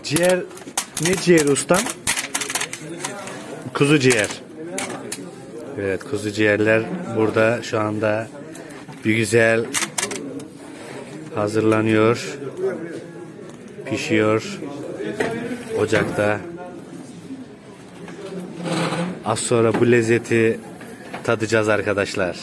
Ciğer, ne ciğeri ustam? Kuzu ciğer. Evet, kuzu ciğerler burada şu anda bir güzel hazırlanıyor. Pişiyor ocakta. Az sonra bu lezzeti tadacağız arkadaşlar.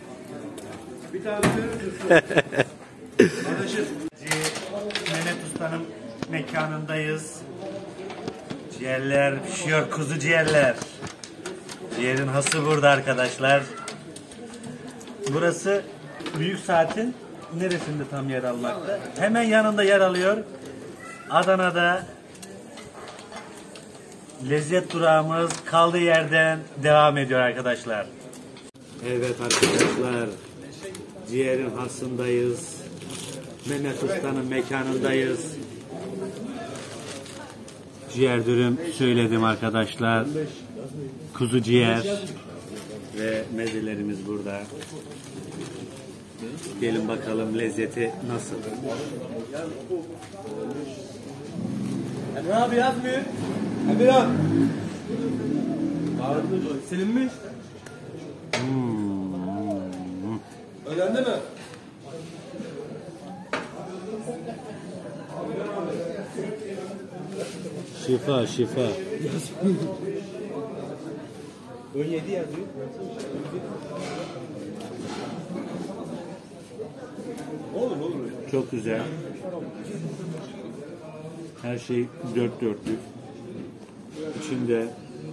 Mehmet Usta'nın mekanındayız. Ciğerler pişiyor, kuzu ciğerler. Ciğerin hası burada arkadaşlar. Burası Büyük Saat'in neresinde tam yer almakta? Hemen yanında yer alıyor. Adana'da lezzet durağımız kaldığı yerden devam ediyor arkadaşlar. Evet arkadaşlar, ciğerin hasındayız. Mehmet Usta'nın mekanındayız. Ciğer dürüm söyledim arkadaşlar. Kuzu ciğer ve mezelerimiz burada. Gelin bakalım lezzeti nasıl. Emre abi yazmıyor. Emre abi. Silinmiş. Öğrendi mi? Şifa şifa. 17 yazıyor. Olur. Çok güzel. Her şey dört dörtlük. İçinde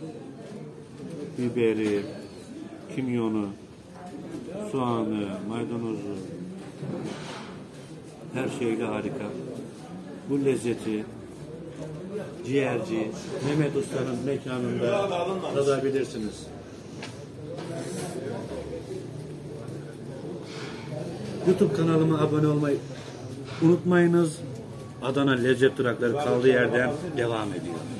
biberi, kimyonu, soğanı, maydanozu, her şeyle harika. Bu lezzeti ciğerci Mehmet Usta'nın mekanında tadabilirsiniz. YouTube kanalıma abone olmayı unutmayınız. Adana Lezzet Durakları kaldığı yerden devam ediyor.